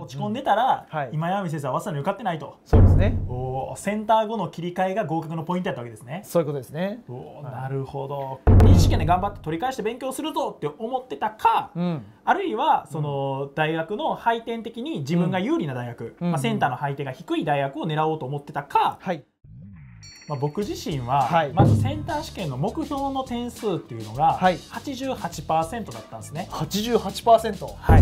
落ち込んでたら、 はい、 今山見先生は早稲田に受かってないと。 そうですね。 おセンター後の切り替えが合格のポイントやったわけですね。 そういうことですね。 なるほど。二次試験で頑張って取り返して勉強するぞって思ってたか、あるいはその大学の配点的に自分が有利な大学、センターの配点が低い大学を狙おうと思ってたか、僕自身はまずセンター試験の目標の点数っていうのが 88% だったんですね。 88%。はい。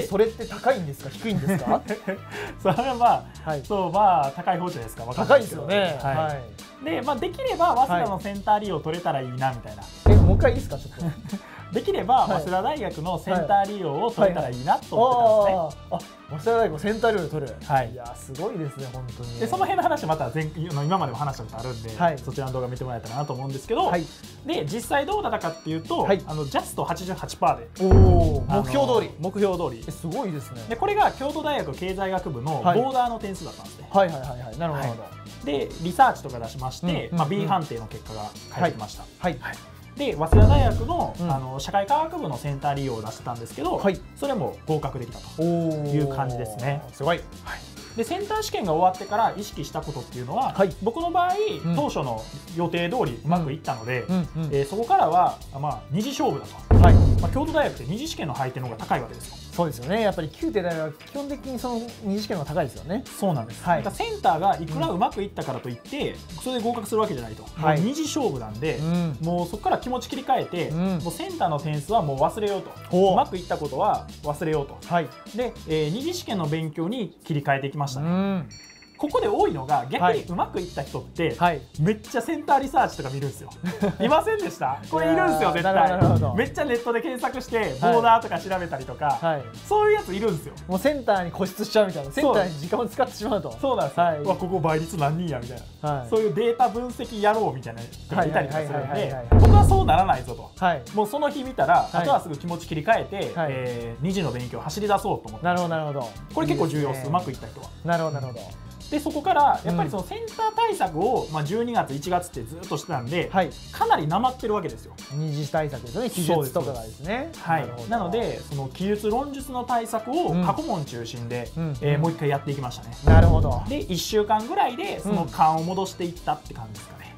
それって高いんですか低いんですか？ それはそう高い方じゃないですか。 高いですよね。 でできれば早稲田のセンター利用取れたらいいなみたいな。 もう一回いいですかちょっと。 できれば早稲田大学のセンター利用を取れたらいいなと思ってたんですね。 早稲田大学のセンター利用で取る。いやすごいですね本当に。 でその辺の話また今までも話したことあるんで、そちらの動画見てもらえたらなと思うんですけど、で実際どうだったかっていうと、ジャスト 88% で目標通り。 目標通り。 すごいですね。 でこれが京都大学経済学部のボーダーの点数だったんですね。 なるほど。 でリサーチとか出しまして、B 判定の結果が返ってきました。で早稲田大学の社会科学部のセンター利用を出してたんですけど、それも合格できたという感じですね。 すごい。 でセンター試験が終わってから意識したことっていうのは、僕の場合、当初の予定通りうまくいったので、そこからは二次勝負だと。京都大学って二次試験の配点の方が高いわけですよ。 そうですよね。やっぱり旧帝大は基本的にその二次試験の方が高いですよね。 そうなんです。だからセンターがいくらうまくいったからといってそれで合格するわけじゃないと。二次勝負なんで、もうそこから気持ち切り替えて、もうセンターの点数はもう忘れようと。うまくいったことは忘れようと。で、二次試験の勉強に切り替えていきましたね。ここで多いのが逆にうまくいった人ってめっちゃセンターリサーチとか見るんですよ。いませんでした？これいるんですよ絶対。めっちゃネットで検索してボーダーとか調べたりとか、そういうやついるんですよ。 もうセンターに固執しちゃうみたいな。センターに時間を使ってしまうと。 そうなんですよ。ここ倍率何人やみたいな、そういうデータ分析やろうみたいな人がいたりとかするんで、僕はそうならないぞと。もうその日見たらあとはすぐ気持ち切り替えて2次の勉強走り出そうと思って。 なるほどなるほど。 これ結構重要です。うまくいった人は。 なるほどなるほど。 でそこからやっぱりそのセンター対策を12月1月ってずっとしてたんで、かなりなまってるわけですよ。 二次対策ですよね。記述とかがですね。 なのでその記述論述の対策を過去問中心でもう一回やっていきましたね。 なるほど。 で1週間ぐらいでその勘を戻していったって感じですかね。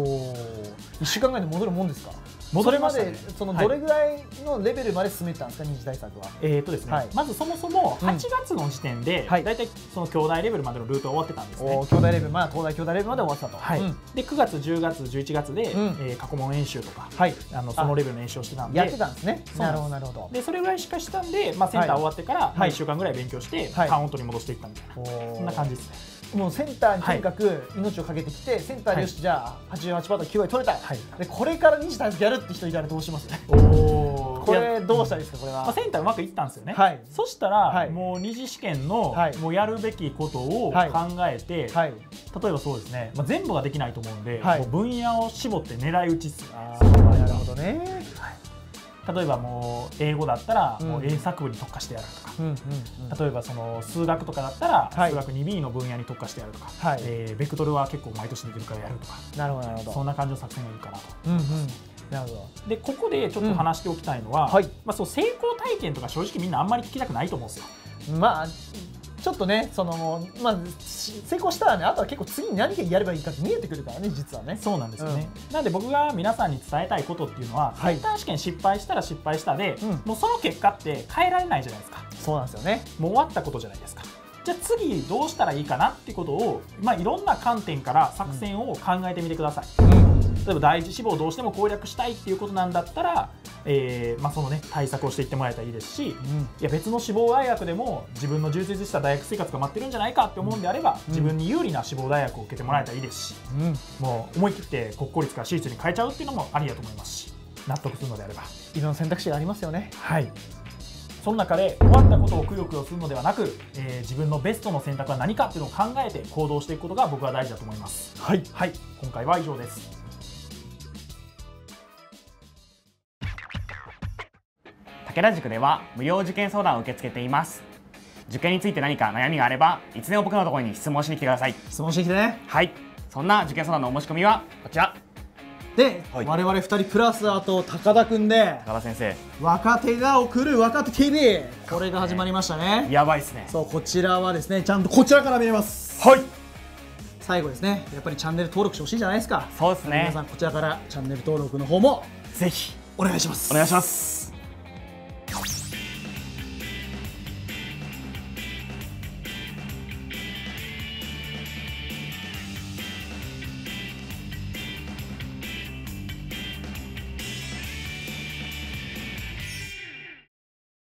1週間ぐらいで戻るもんですか？それまでそのどれぐらいのレベルまで進めたんですか二次対策は。 ですね、まずそもそも8月の時点で大体その兄弟レベルまでのルートが終わってたんですね。 兄弟レベル、東大兄弟レベルまで終わってたと。 で9月10月11月で過去問演習とかそのレベルの演習をしてたんでやってたんですね。なるほどなるほど。 でそれぐらいしかしたんでセンター終わってから1週間ぐらい勉強して勘を取り戻していったみたいな、そんな感じですね。 もうセンターにとにかく命をかけてきて、センターでよしじゃあ 88% 9割取れた、でこれから二次対策やるって人いたらどうします？これどうしたらいいですか？これはセンターうまくいったんですよね。そしたらもう二次試験のもうやるべきことを考えて、例えばそうですね、全部ができないと思うんでもう分野を絞って狙い撃ちっすよね。 なるほどね。 例えばもう英語だったらもう英作文に特化してやるとか、例えばその数学とかだったら数学 2B の分野に特化してやるとか、ベクトルは結構毎年出てるからやるとか、 なるほどなるほど、 そんな感じの作戦がいいかなと。 なるほど。 でここでちょっと話しておきたいのは、そう成功体験とか正直みんなあんまり聞きたくないと思うんですよ。 ちょっとね、その成功したらね、あとは結構次に何やればいいかって見えてくるからね、実はね。 そうなんですよね。なんで僕が皆さんに伝えたいことっていうのは、センター試験失敗したら失敗したで、もうその結果って変えられないじゃないですか。 そうなんですよね。 もう終わったことじゃないですか。じゃあ次どうしたらいいかなっていうことを、いろんな観点から作戦を考えてみてください。例えば第一志望をどうしても攻略したいっていうことなんだったら、そのね対策をしていってもらえたらいいですし、いや別の志望大学でも自分の充実した大学生活が待ってるんじゃないかって思うんであれば、自分に有利な志望大学を受けてもらえたらいいですし、もう思い切って国公立から私立に変えちゃうっていうのもありだと思いますし、納得するのであればいろんな選択肢がありますよね。 その中で終わったことをくよくよするのではなく、自分のベストの選択は何かっていうのを考えて行動していくことが僕は大事だと思います。今回は以上です。 武田塾では無料受験相談を受け付けています。受験について何か悩みがあればいつでも僕のところに質問しに来てください。 質問してきてね。 そんな受験相談のお申し込みはこちらで、我々2人プラスあと高田くんで高田先生、 若手が送る若手 TV、 これが始まりましたね。 やばいですね。 そう、こちらはですね、ちゃんとこちらから見れます。 はい、 最後ですね、やっぱりチャンネル登録してほしいじゃないですか。 そうですね。 皆さんこちらからチャンネル登録の方もぜひお願いします。 お願いします。